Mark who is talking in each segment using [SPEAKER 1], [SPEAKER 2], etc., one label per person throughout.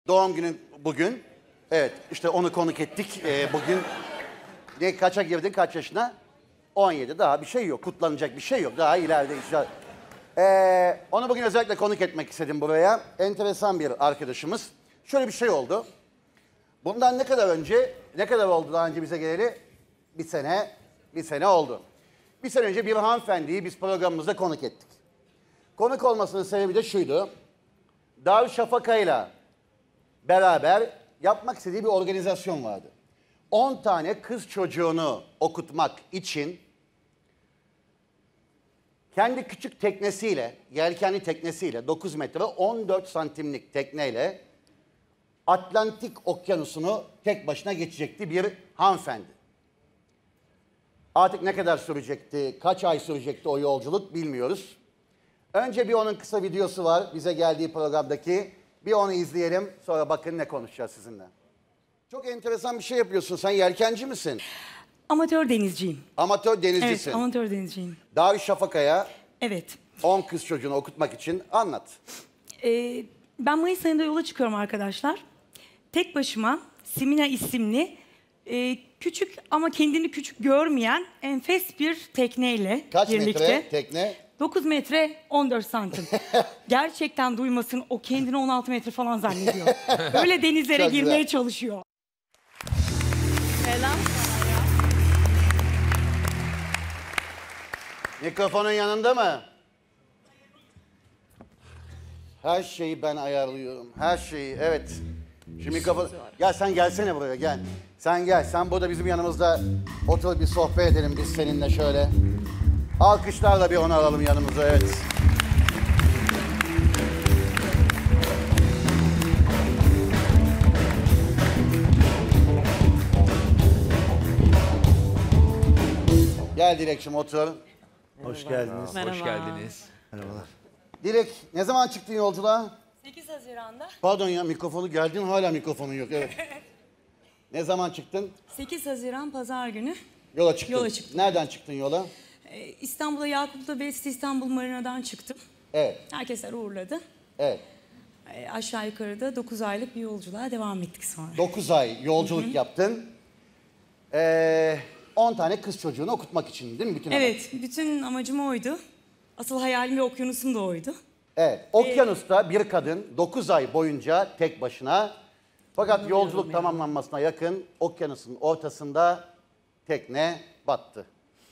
[SPEAKER 1] Doğum günün bugün. Evet, işte onu konuk ettik. Bugün kaça girdin, kaç yaşına? 17. Daha bir şey yok, kutlanacak bir şey yok. Daha ileride inşallah. Onu bugün özellikle konuk etmek istedim buraya. Enteresan bir arkadaşımız. Şöyle bir şey oldu. Bundan ne kadar oldu daha önce bize geleli? Bir sene oldu. Bir sene önce bir hanımefendiyi biz programımızda konuk ettik. Konuk olmasının sebebi de şuydu. Darüşşafaka'yla beraber yapmak istediği bir organizasyon vardı. 10 tane kız çocuğunu okutmak için kendi küçük teknesiyle, yelkenli teknesiyle 9 metre 14 santimlik tekneyle Atlantik Okyanusu'nu tek başına geçecekti bir hanımefendi. Artık ne kadar sürecekti, kaç ay sürecekti o yolculuk bilmiyoruz. Önce bir onun kısa videosu var bize geldiği programdaki. Bir onu izleyelim, sonra bakın ne konuşacağız sizinle. Çok enteresan bir şey yapıyorsun. Sen yelkenci misin?
[SPEAKER 2] Amatör denizciyim.
[SPEAKER 1] Amatör denizcisin.
[SPEAKER 2] Evet, amatör denizciyim.
[SPEAKER 1] Darüşşafaka'ya
[SPEAKER 2] Evet.
[SPEAKER 1] 10 kız çocuğunu okutmak için anlat.
[SPEAKER 2] Ben Mayıs ayında yola çıkıyorum arkadaşlar. Tek başıma Simina isimli küçük ama kendini küçük görmeyen enfes bir tekneyle
[SPEAKER 1] Kaç
[SPEAKER 2] birlikte.
[SPEAKER 1] metre tekne?
[SPEAKER 2] 9 metre 14 santim. Gerçekten duymasın, o kendini 16 metre falan zannediyor. Öyle denizlere
[SPEAKER 1] Çok
[SPEAKER 2] girmeye
[SPEAKER 1] güzel.
[SPEAKER 2] çalışıyor.
[SPEAKER 3] Selam.
[SPEAKER 1] Mikrofonun yanında mı? Her şeyi ben ayarlıyorum. Her şeyi, evet. Şu mikrofon... Ya sen gelsene buraya, gel. Sen gel, sen burada bizim yanımızda otur bir sohbet edelim biz seninle şöyle. Alkışlarla bir onu alalım yanımıza, evet. Gel Dilekçim otur. Hoş geldiniz.
[SPEAKER 3] Merhaba.
[SPEAKER 4] Hoş geldiniz.
[SPEAKER 1] Merhabalar. Dilek, ne zaman çıktın yolculuğa?
[SPEAKER 2] 8 Haziran'da.
[SPEAKER 1] Pardon ya, mikrofonu geldin hala mikrofonun yok, evet. Ne zaman çıktın?
[SPEAKER 2] 8 Haziran Pazar günü
[SPEAKER 1] Yola çıktın.
[SPEAKER 2] Yola çıktım.
[SPEAKER 1] Nereden çıktın yola?
[SPEAKER 2] İstanbul'a Yakup'la Best İstanbul Marina'dan çıktım.
[SPEAKER 1] Evet,
[SPEAKER 2] Herkesler uğurladı.
[SPEAKER 1] evet.
[SPEAKER 2] Aşağı yukarıda 9 aylık bir yolculuğa devam ettik sonra.
[SPEAKER 1] 9 ay yolculuk yaptın. 10 tane kız çocuğunu okutmak için değil mi bütün amaç?
[SPEAKER 2] Evet, bütün amacım oydu. Asıl hayalim ve okyanusum da oydu.
[SPEAKER 1] Evet, okyanusta bir kadın 9 ay boyunca tek başına fakat yolculuk tamamlanmasına yakın okyanusun ortasında tekne battı.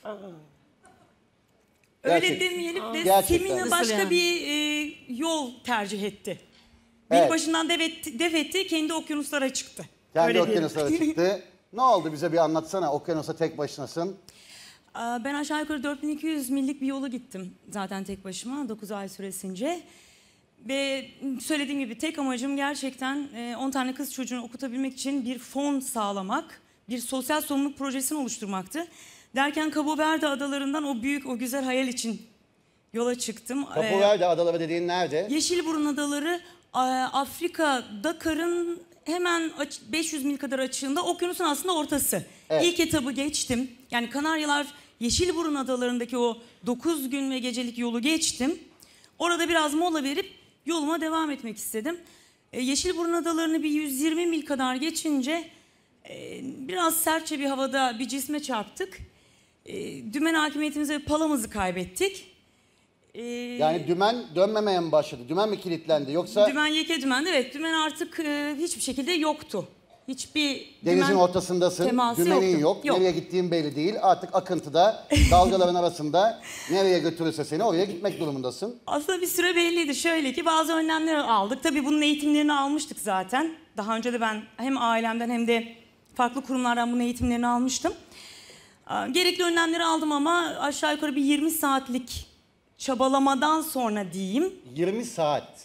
[SPEAKER 2] Öyle
[SPEAKER 1] Gerçek-
[SPEAKER 2] demeyelim de
[SPEAKER 1] Gerçekten.
[SPEAKER 2] Semina
[SPEAKER 3] Nasıl
[SPEAKER 2] başka
[SPEAKER 3] yani?
[SPEAKER 2] bir yol tercih etti.
[SPEAKER 1] Evet.
[SPEAKER 2] Bir başından def etti, kendi okyanuslara çıktı.
[SPEAKER 1] Kendi
[SPEAKER 2] Öyle diyelim.
[SPEAKER 1] okyanuslara çıktı. Ne oldu bize bir anlatsana, okyanusta tek başınasın.
[SPEAKER 2] Ben aşağı yukarı 4200 millik bir yolu gittim zaten tek başıma 9 ay süresince. Ve söylediğim gibi tek amacım gerçekten 10 tane kız çocuğunu okutabilmek için bir fon sağlamak, bir sosyal sorumluluk projesini oluşturmaktı. Derken Cabo Verde adalarından o büyük, o güzel hayal için yola çıktım.
[SPEAKER 1] Cabo Verde adaları dediğin nerede?
[SPEAKER 2] Yeşilburun adaları Afrika, Dakar'ın hemen 500 mil kadar açığında, okyanusun aslında ortası.
[SPEAKER 1] Evet.
[SPEAKER 2] İlk etabı geçtim. Yani Kanaryalar, Yeşilburun adalarındaki o 9 gün ve gecelik yolu geçtim. Orada biraz mola verip yoluma devam etmek istedim. Yeşilburun adalarını bir 120 mil kadar geçince biraz sertçe bir havada bir cisme çarptık. Dümen hakimiyetimize ve palamızı kaybettik.
[SPEAKER 1] Yani dümen dönmemeye mi başladı? Dümen mi kilitlendi yoksa
[SPEAKER 2] Dümen yeke dümendi, evet. Dümen artık hiçbir şekilde yoktu. Hiçbir
[SPEAKER 1] denizin
[SPEAKER 2] dümen
[SPEAKER 1] ortasındasın,
[SPEAKER 2] teması
[SPEAKER 1] dümenin
[SPEAKER 2] yoktu.
[SPEAKER 1] yok, nereye gittiğin belli değil. Artık akıntıda, dalgaların arasında nereye götürürse seni oraya gitmek durumundasın.
[SPEAKER 2] Aslında bir süre belliydi. Şöyle ki bazı önlemler aldık. Tabii bunun eğitimlerini almıştık zaten. Daha önce de ben hem ailemden hem de farklı kurumlardan bunun eğitimlerini almıştım. Gerekli önlemleri aldım ama aşağı yukarı bir 20 saatlik çabalamadan sonra diyeyim.
[SPEAKER 1] 20 saat.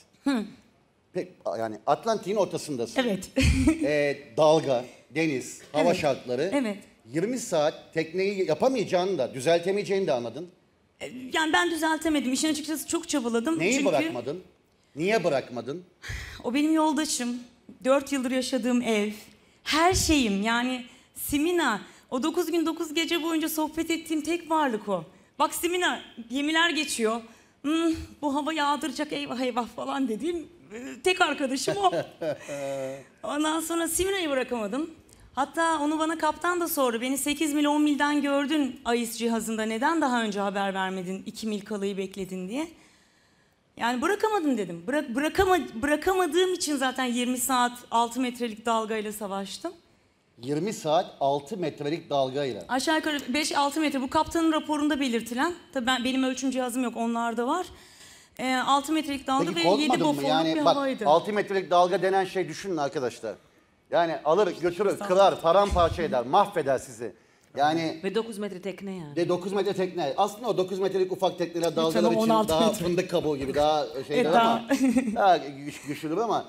[SPEAKER 1] Yani Atlantik'in ortasındasın.
[SPEAKER 2] Evet.
[SPEAKER 1] Dalga, deniz, hava
[SPEAKER 2] Evet.
[SPEAKER 1] şartları.
[SPEAKER 2] Evet.
[SPEAKER 1] 20 saat tekneyi yapamayacağını da, düzeltemeyeceğini de anladın.
[SPEAKER 2] Yani ben düzeltemedim. İşin açıkçası çok çabaladım.
[SPEAKER 1] Neyi
[SPEAKER 2] Çünkü
[SPEAKER 1] bırakmadın? Niye bırakmadın?
[SPEAKER 2] o benim yoldaşım. 4 yıldır yaşadığım ev. Her şeyim yani Simina. O 9 gün 9 gece boyunca sohbet ettiğim tek varlık o. Bak Simina, gemiler geçiyor. Bu hava yağdıracak, eyvah eyvah falan dediğim tek arkadaşım o. Ondan sonra Simira'yı bırakamadım. Hatta onu bana kaptan da sordu. Beni 8 mil 10 milden gördün AIS cihazında. Neden daha önce haber vermedin? 2 mil kalayı bekledin diye. Yani bırakamadım dedim. Bırakamadığım için zaten 20 saat 6 metrelik dalgayla savaştım.
[SPEAKER 1] 20 saat 6 metrelik dalgayla.
[SPEAKER 2] Aşağı yukarı 5-6 metre. Bu kaptanın raporunda belirtilen. Tabii benim ölçüm cihazım yok. Onlarda var. 6 metrelik dalga
[SPEAKER 1] Peki
[SPEAKER 2] ve 7
[SPEAKER 1] korkmadın mı?
[SPEAKER 2] boforluk
[SPEAKER 1] Yani
[SPEAKER 2] bir
[SPEAKER 1] bak
[SPEAKER 2] havaydı.
[SPEAKER 1] 6 metrelik dalga denen şey düşünün arkadaşlar. Yani alır götürür, kırar, paramparça eder, mahveder sizi. Yani
[SPEAKER 3] Ve 9 metre tekne yani.
[SPEAKER 1] de 9 metre tekne. Aslında o 9 metrelik ufak tekneler dalgalar
[SPEAKER 2] o
[SPEAKER 1] için
[SPEAKER 2] 16
[SPEAKER 1] daha
[SPEAKER 2] metre.
[SPEAKER 1] fındık kabuğu gibi daha şeyler
[SPEAKER 2] Evet,
[SPEAKER 1] ama daha güçlüdür ama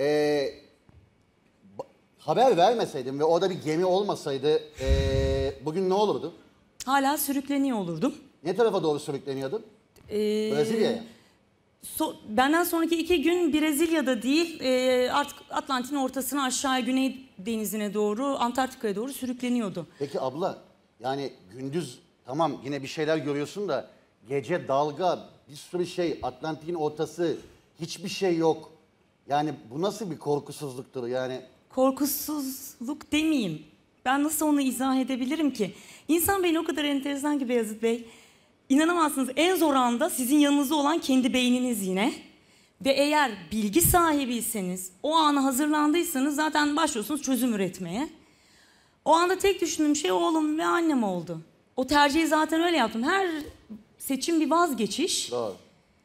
[SPEAKER 1] haber vermeseydim ve orada bir gemi olmasaydı bugün ne olurdu?
[SPEAKER 2] Hala sürükleniyor olurdum.
[SPEAKER 1] Ne tarafa doğru sürükleniyordun? Brezilya'ya.
[SPEAKER 2] Benden sonraki 2 gün Brezilya'da değil, artık Atlantik'in ortasına aşağıya Güney Denizi'ne doğru, Antarktika'ya doğru sürükleniyordu.
[SPEAKER 1] Peki abla yani gündüz tamam yine bir şeyler görüyorsun da gece dalga bir sürü şey Atlantik'in ortası hiçbir şey yok. Yani bu nasıl bir korkusuzluktur yani?
[SPEAKER 2] Korkusuzluk demeyeyim. Ben nasıl onu izah edebilirim ki? İnsan beyni o kadar enteresan ki Beyazıt Bey. İnanamazsınız, en zor anda sizin yanınızda olan kendi beyniniz yine. Ve eğer bilgi sahibiyseniz, o ana hazırlandıysanız zaten başlıyorsunuz çözüm üretmeye. O anda tek düşündüğüm şey oğlum ve annem oldu. O tercihi zaten öyle yaptım. Her seçim bir vazgeçiş.
[SPEAKER 1] Doğru.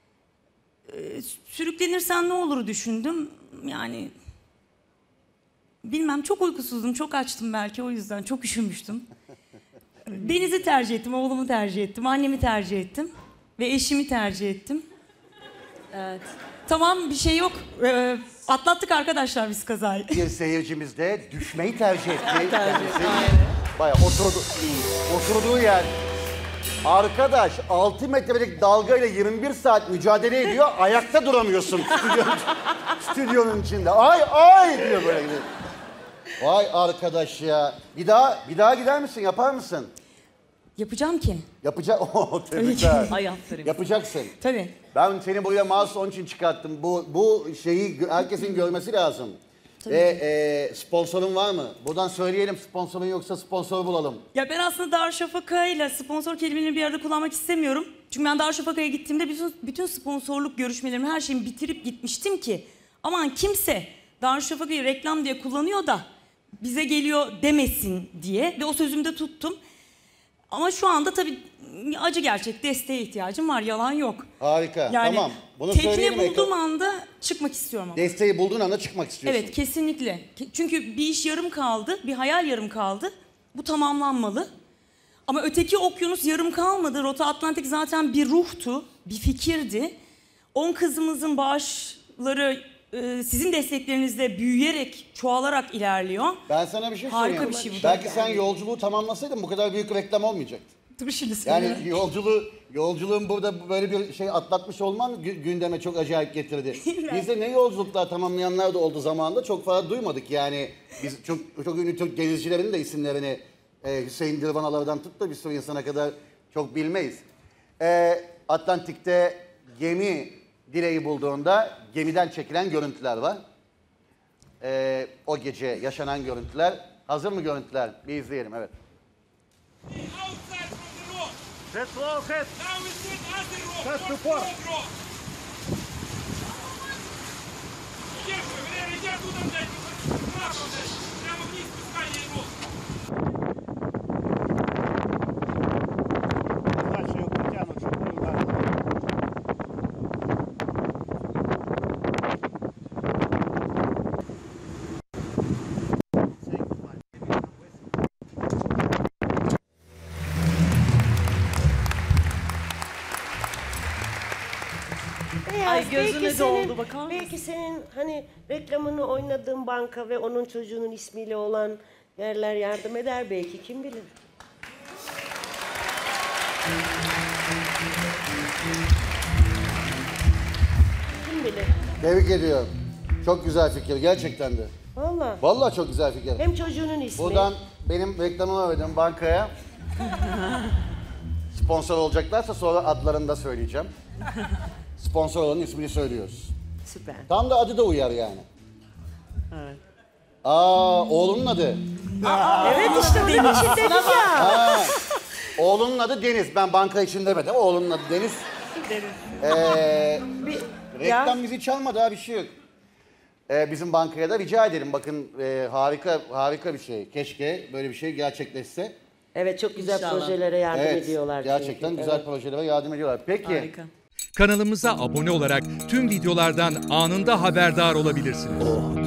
[SPEAKER 2] Sürüklenirsen ne olur düşündüm. Yani bilmem, çok uykusuzdum, çok açtım belki o yüzden. Çok üşümüştüm. Deniz'i tercih ettim, oğlumu tercih ettim, annemi tercih ettim. Ve eşimi tercih ettim.
[SPEAKER 3] Evet.
[SPEAKER 2] Tamam, bir şey yok. Atlattık arkadaşlar biz kazayı.
[SPEAKER 1] Bir seyircimiz de düşmeyi tercih etti. Kendisi bayağı oturduğu yer. Arkadaş 6 metrelik dalgayla 21 saat mücadele ediyor. Ayakta duramıyorsun stüdyonun içinde. Ay diyor böyle. Vay arkadaş ya. Bir daha gider misin? Yapar mısın?
[SPEAKER 2] Yapacağım ki.
[SPEAKER 1] Yapacak. Tebrikler.
[SPEAKER 3] Ay aferin.
[SPEAKER 1] Yapacaksın.
[SPEAKER 2] Tabii.
[SPEAKER 1] Ben seni buraya mahsus onun için çıkarttım. Bu şeyi herkesin görmesi lazım. Ve sponsorun var mı? Buradan söyleyelim, sponsorun yoksa sponsor bulalım.
[SPEAKER 2] Ya ben aslında Darüşşafaka ile sponsor kelimelerini bir arada kullanmak istemiyorum. Çünkü ben Darüşşafaka'ya gittiğimde bütün sponsorluk görüşmelerimi, her şeyimi bitirip gitmiştim ki aman kimse Darüşşafaka'yı reklam diye kullanıyor da bize geliyor demesin diye ve o sözümü de tuttum. Ama şu anda tabii acı gerçek, desteğe ihtiyacım var, yalan yok.
[SPEAKER 1] Harika,
[SPEAKER 2] Yani
[SPEAKER 1] tamam. Bunu
[SPEAKER 2] tekne
[SPEAKER 1] söyleyelim.
[SPEAKER 2] bulduğum anda çıkmak istiyorum ama.
[SPEAKER 1] Desteği bulduğun anda çıkmak istiyorsun.
[SPEAKER 2] Evet, kesinlikle. Çünkü bir iş yarım kaldı, bir hayal yarım kaldı. Bu tamamlanmalı. Ama öteki okyanus yarım kalmadı. Rota Atlantik zaten bir ruhtu, bir fikirdi. 10 kızımızın bağışları sizin desteklerinizle büyüyerek, çoğalarak ilerliyor.
[SPEAKER 1] Ben sana bir şey
[SPEAKER 2] Harika
[SPEAKER 1] söyleyeyim.
[SPEAKER 2] bir şey bu.
[SPEAKER 1] Belki sen yolculuğu tamamlasaydın bu kadar büyük reklam olmayacaktı.
[SPEAKER 2] Dur şimdi söyle.
[SPEAKER 1] Yani yolculuğun burada böyle bir şey atlatmış olman gündeme çok acayip getirdi. Biz de ne yolculuklar tamamlayanlar da oldu zamanında çok fazla duymadık yani. Biz çok ünlü Türk denizcilerin de isimlerini Hüseyin Dirvanalardan tut da bir sürü insana kadar çok bilmeyiz. Atlantik'te gemi direği bulduğunda gemiden çekilen görüntüler var. O gece yaşanan görüntüler. Hazır mı görüntüler? Bir izleyelim, evet.
[SPEAKER 4] Outside from the road.
[SPEAKER 5] That's all head.
[SPEAKER 4] Now we sit at the road.
[SPEAKER 5] Head to
[SPEAKER 4] Forward
[SPEAKER 5] port.
[SPEAKER 4] road. Держи, Валерий, иди оттуда, блядь. Справа, блядь. Прямо вниз пускай ей рот.
[SPEAKER 5] Дальше его потянут, чтобы не ударило.
[SPEAKER 3] Ay, gözüne
[SPEAKER 6] belki
[SPEAKER 3] doldu, bakar mısın?
[SPEAKER 6] Belki senin hani reklamını oynadığın banka ve onun çocuğunun ismiyle olan yerler yardım eder belki, kim bilir. Kim bilir.
[SPEAKER 1] Tebrik ediyorum. Çok güzel fikir gerçekten de.
[SPEAKER 6] Vallahi.
[SPEAKER 1] Vallahi çok güzel fikir.
[SPEAKER 6] Hem çocuğunun ismi.
[SPEAKER 1] Buradan benim reklamımı verdim bankaya. Sponsor olacaklarsa sonra adlarını da söyleyeceğim. Sponsor olanın ismini söylüyoruz.
[SPEAKER 3] Süper.
[SPEAKER 1] Tam da adı da uyar yani.
[SPEAKER 3] Evet.
[SPEAKER 1] Oğlunun adı.
[SPEAKER 6] Evet işte onun için dedim ya.
[SPEAKER 1] Oğlunun adı Deniz. Ben banka için demedim. Oğlunun adı Deniz. Reklam bizi çalmadı ha, bir şey yok. Bizim bankaya da rica edelim. Bakın harika bir şey. Keşke böyle bir şey gerçekleşse.
[SPEAKER 6] Evet çok güzel
[SPEAKER 3] İnşallah.
[SPEAKER 6] projelere yardım
[SPEAKER 1] Evet,
[SPEAKER 6] ediyorlar.
[SPEAKER 1] gerçekten
[SPEAKER 6] çünkü.
[SPEAKER 1] güzel
[SPEAKER 6] Evet.
[SPEAKER 1] projelere yardım ediyorlar. Peki.
[SPEAKER 3] Harika.
[SPEAKER 7] Kanalımıza abone olarak tüm videolardan anında haberdar olabilirsiniz.